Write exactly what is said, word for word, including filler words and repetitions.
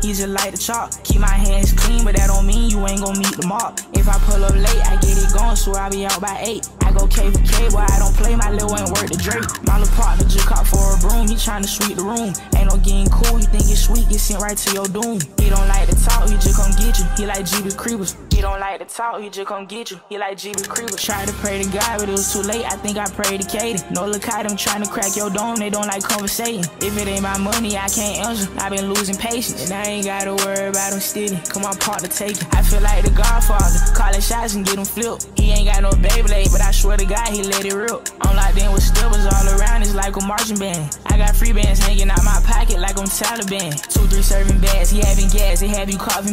he just like to chop. Keep my hands clean, but that don't mean you ain't gon' meet the mark. If I pull up late, I get it going, so I be out by eight. I go K for K, boy, I don't play, my lil' ain't worth the Drake. My lil' partner just caught for a broom, he tryna sweep the room. Ain't no getting cool, you think it's sweet, get sent right to your doom. He don't like to talk, he just come get you, he like G B Creepers. He don't like to talk, he just come get you, he like G B Creepers. Tried to pray to God, but it was too late, I think I prayed to Katie. No look at them tryna crack your dome, they don't like conversating. If it ain't my money, I can't answer, I been losing patience. And I ain't gotta worry about him stealing, come on part to take it. I feel like the Godfather, calling shots and get him flipped. He ain't got no Beyblade, but I swear to God, he let it rip. I'm locked in with stibbers all around, it's like a marching band. I got free bands hanging out my pocket like I'm Taliban. Two, three serving bags, he having gas, they have you coughing.